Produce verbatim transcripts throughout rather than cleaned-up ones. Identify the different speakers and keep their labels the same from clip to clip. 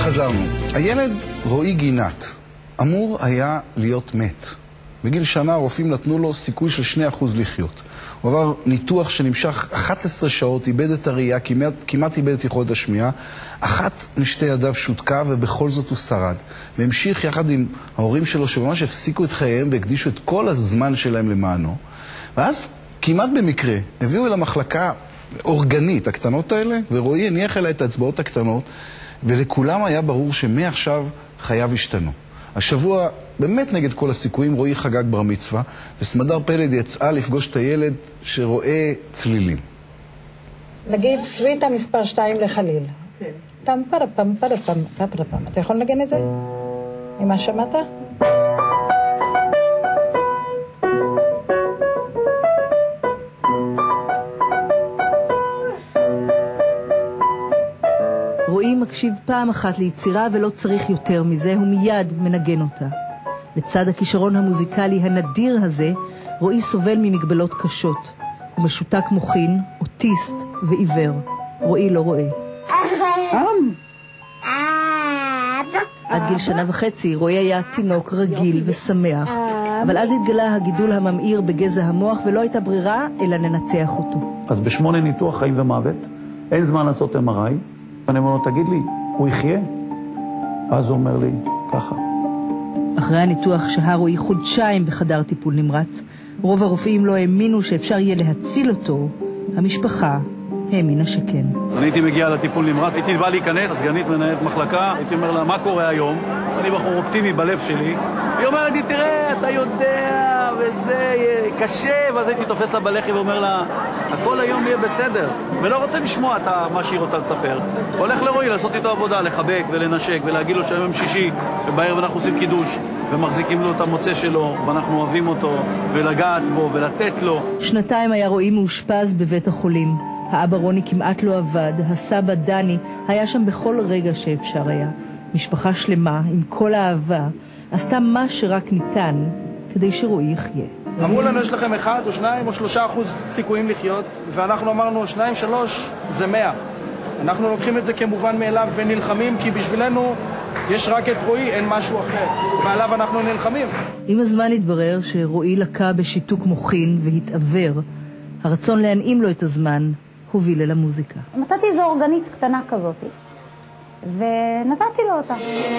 Speaker 1: חזרנו. הילד רועי גינת אמור היה להיות מת. בגיל שנה הרופאים נתנו לו סיכוי של שני אחוז לחיות. הוא עבר ניתוח שנמשך אחת עשרה שעות, איבד את הראייה, כמעט, כמעט איבד את יכולת השמיעה. אחת משתי ידיו שותקה ובכל זאת הוא שרד. והמשיך יחד עם ההורים שלו שממש הפסיקו את חייהם והקדישו את כל הזמן שלהם למענו. ואז כמעט במקרה הביאו אל המחלקה אורגנית, הקטנות האלה, ורועי הניח אליה את האצבעות הקטנות, ולכולם היה ברור שמעכשיו חייו השתנו. השבוע, באמת נגד כל הסיכויים, רועי חגג בר מצווה, וסמדר פלד יצאה לפגוש את הילד שרואה צלילים.
Speaker 2: נגיד סוויטה מספר שתיים לחליל. כן. טם פרפם פרפם פרפם. אתה יכול לנגן את זה? ממה שמעת?
Speaker 3: רועי מקשיב פעם אחת ליצירה ולא צריך יותר מזה, הוא מיד מנגן אותה. לצד הכישרון המוזיקלי הנדיר הזה, רועי סובל ממגבלות קשות. הוא משותק מוחין, אוטיסט ועיוור. רועי לא רואה. עד גיל שנה וחצי רועי היה תינוק רגיל ושמח, אבל אז התגלה הגידול הממאיר בגזע המוח ולא הייתה ברירה אלא לנתח אותו.
Speaker 4: אז בשמונה ניתוח חיים ומוות, אין זמן לעשות אם אר איי. אני אומר לו, תגיד לי, הוא יחיה? אז הוא אומר לי, ככה.
Speaker 3: אחרי הניתוח שהה רועי חודשיים בחדר טיפול נמרץ, רוב הרופאים לא האמינו שאפשר יהיה להציל אותו. המשפחה האמינה שכן.
Speaker 4: אני הייתי מגיע לטיפול נמרץ, הייתי בא להיכנס, סגנית מנהלת מחלקה, הייתי אומר לה, מה קורה היום? אני בחור אופטימי בלב שלי. היא אומרת לי, תראה, אתה יודע, וזה קשה, ואז הייתי תופס לה בלחי ואומר לה, הכל היום יהיה בסדר, ולא רוצה לשמוע את מה שהיא רוצה לספר. הולך לרועי לעשות איתו עבודה, לחבק ולנשק ולהגיד לו שהיום שישי, ובערב אנחנו עושים קידוש, ומחזיקים לו את המוצא שלו, ואנחנו אוהבים אותו, ולגעת בו ולתת לו.
Speaker 3: שנתיים היה רועי מאושפז בבית החולים. האבא רוני כמעט לא עבד, הסבא דני היה שם בכל רגע שאפשר היה. משפחה שלמה, עם כל האהבה, עשתה מה שרק ניתן כדי שרועי יחיה.
Speaker 5: אמרו לנו, יש לכם אחד או שניים או שלושה אחוז סיכויים לחיות, ואנחנו אמרנו, שניים, שלוש, זה מאה. אנחנו לוקחים את זה כמובן מאליו ונלחמים, כי בשבילנו יש רק את רועי, אין משהו אחר, ועליו אנחנו נלחמים.
Speaker 3: עם הזמן התברר שרועי לקה בשיתוק מוחין והתעבר. הרצון להנעים לו את הזמן הוביל אל המוזיקה.
Speaker 6: מצאתי איזו אורגנית קטנה כזאת, ונתתי לו אותה.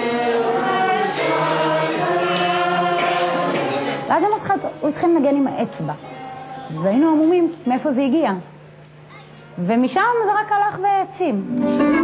Speaker 6: ואז הוא התחיל לנגן עם האצבע, והיינו עמומים מאיפה זה הגיע. ומשם זה רק הלך והעצים.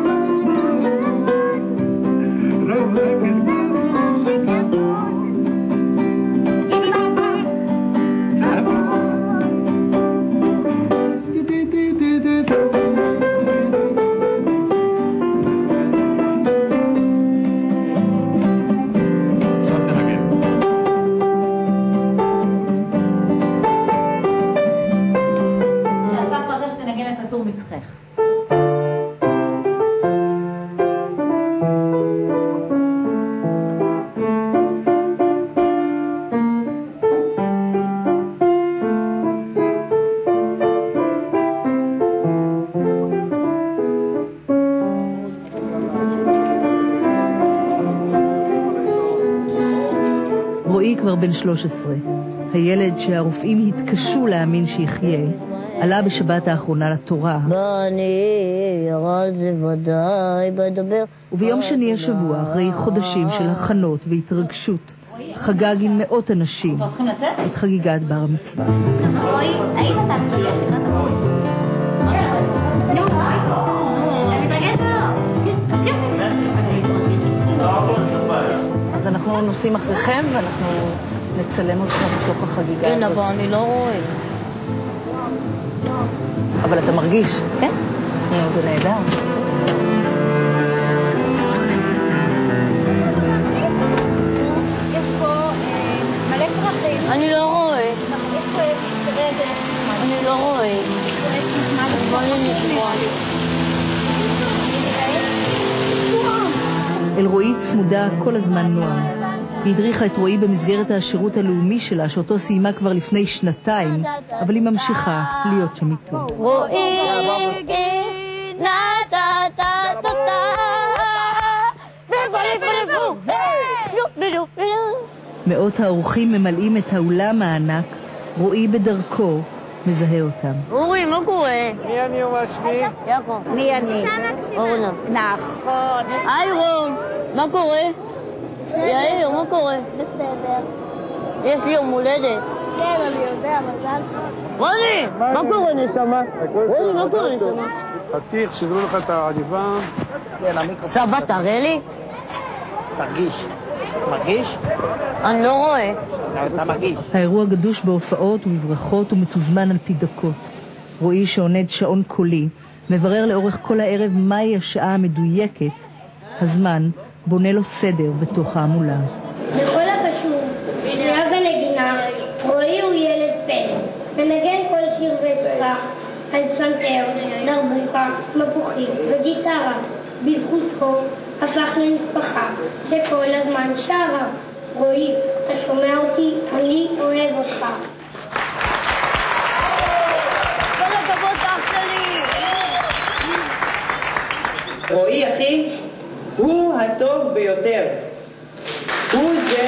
Speaker 3: רועי כבר בן שלוש עשרה. הילד שהרופאים התקשו להאמין שיחיה, עלה בשבת האחרונה לתורה.
Speaker 7: בני, ירד זה ודאי, בדבר.
Speaker 3: וביום שני השבוע, אחרי חודשים של הכנות והתרגשות, חגג עם מאות אנשים את חגיגת בר המצווה.
Speaker 8: רועי, האם אתה מתרגש לקראת הבר מצווה? נו, אתה מתרגש או לא?
Speaker 3: אז אנחנו נוסעים אחריכם ואנחנו נצלם אתכם בתוך החגיגה הזאת.
Speaker 7: כן, אבל אני לא רואה.
Speaker 3: אבל אתה מרגיש?
Speaker 7: כן.
Speaker 3: זה נהדר.
Speaker 8: יש פה מלא פרחים.
Speaker 7: אני לא רואה.
Speaker 8: יש פה עץ, תראה את זה.
Speaker 7: אני לא רואה. בוא נשמע.
Speaker 3: אל רועי צמודה כל הזמן נועם. היא הדריכה את רועי במסגרת השירות הלאומי שלה, שאותו סיימה כבר לפני שנתיים, אבל היא ממשיכה להיות שם איתו.
Speaker 7: רועי גינה טה טה טה טה
Speaker 3: מאות האורחים ממלאים את האולם הענק, רועי בדרכו מזהה אותם.
Speaker 7: אורי, מה קורה?
Speaker 5: מי אני ומה שמי?
Speaker 7: יעקב.
Speaker 6: מי אני?
Speaker 7: אורנה.
Speaker 6: נכון.
Speaker 7: היי רום, מה קורה? יאיר, מה קורה?
Speaker 8: בסדר.
Speaker 7: יש לי יום הולדת.
Speaker 8: כן, אני יודע, מזל טוב.
Speaker 7: רוני, מה קורה נשמה? רוני, מה קורה נשמה?
Speaker 4: חתיך, שידרו לך את העניבה.
Speaker 7: סבא, תראה לי.
Speaker 5: תרגיש. מרגיש?
Speaker 7: אני לא רואה.
Speaker 5: אתה מרגיש.
Speaker 3: האירוע גדוש בהופעות ובברכות ומתוזמן על פי דקות. רועי שעונד שעון קולי, מברר לאורך כל הערב מהי השעה המדויקת. הזמן בונה לו סדר בתוך ההמולה.
Speaker 9: בכל הקשור, שנייה ונגינה, רועי הוא ילד פלא. מנגן כל שיר ואצבע, על פסנתר, דרבוקה, מפוחית וגיטרה. בזכותו הפך למשפחה, שכל הזמן שרה. רועי, אתה שומע אותי? אני אוהב אותך.
Speaker 7: כל הכבוד אח שלי!
Speaker 10: רועי אחי הוא הטוב ביותר. הוא זה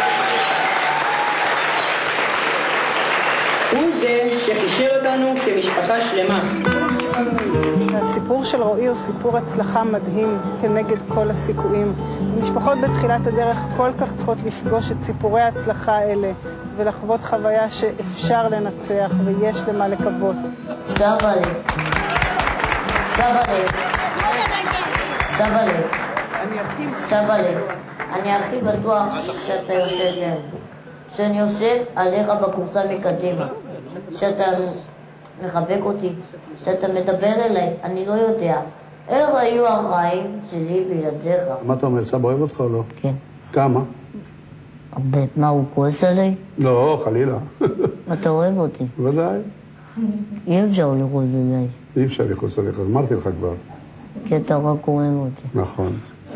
Speaker 10: הוא זה שחישר אותנו כמשפחה שלמה.
Speaker 11: הסיפור של רועי הוא סיפור הצלחה מדהים כנגד כל הסיכויים. משפחות בתחילת הדרך כל כך צריכות לפגוש את סיפורי ההצלחה האלה ולחוות חוויה שאפשר לנצח ויש למה לקוות.
Speaker 7: סבא לי. סבא לי. סבא לי. סבא לי. אני הכי בטוח שאתה יושב לי. שאני יושב עליך בקורסה מקדימה. שאתה מחבק אותי. שאתה מדבר אליי. אני לא יודע. איך היו החיים שלי בלעדיך?
Speaker 4: מה אתה אומר, סבא אוהב אותך או לא?
Speaker 7: כן.
Speaker 4: כמה?
Speaker 7: מה, הוא כועס עליי?
Speaker 4: לא, חלילה.
Speaker 7: אתה אוהב אותי.
Speaker 4: ודאי.
Speaker 7: אי אפשר לכעוס עליי.
Speaker 4: אי אפשר לכעוס עליך, אמרתי לך כבר.
Speaker 7: כי אתה רק אוהב אותי.
Speaker 4: נכון.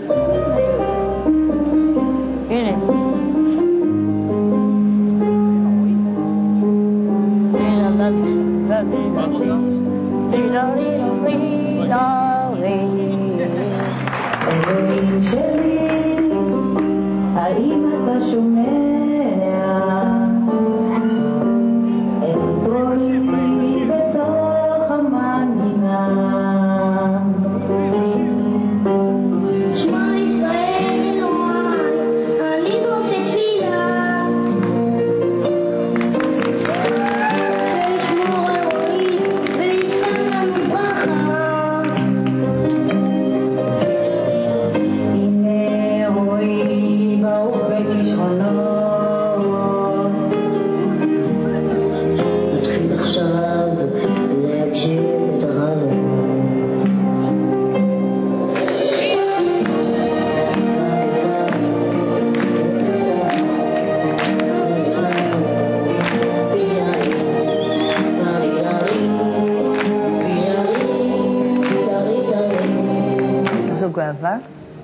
Speaker 7: הנה.
Speaker 3: אלוהים שלי, האם אתה שומע את קולי בתוך המנגינה?
Speaker 9: שמע ישראל אלוהי, אני נושא תפילה. שישמור על רועי ויפעל לנו ברכה.
Speaker 3: הנה רועי ברוך בכישרונות.
Speaker 7: נתחיל עכשיו להגשים את החלומות.
Speaker 6: זו גאווה?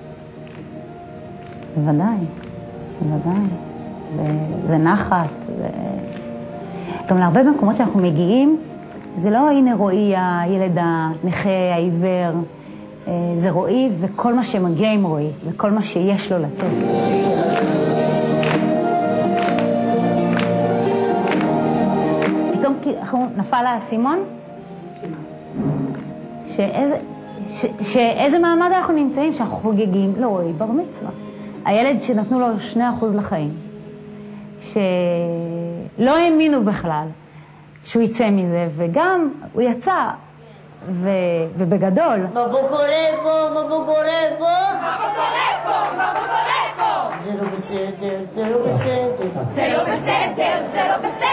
Speaker 6: בוודאי, בוודאי. זה, זה נחת. זה... גם להרבה מקומות שאנחנו מגיעים, זה לא הנה רועי הילד הנכה, העיוור, זה רועי וכל מה שמגיע עם רועי, וכל מה שיש לו לתת. פתאום נפל האסימון, שאיזה, ש, שאיזה מעמד אנחנו נמצאים, שאנחנו חוגגים לרועי בר מצווה. הילד שנתנו לו שני אחוז לחיים, שלא האמינו בכלל שהוא יצא מזה, וגם הוא יצא, ו... ובגדול.
Speaker 7: מה בו קורה פה? מה בו קורה פה?
Speaker 8: מה קורה פה? מה קורה פה?
Speaker 7: זה לא בסדר, זה לא בסדר.
Speaker 8: זה לא בסדר, זה לא בסדר.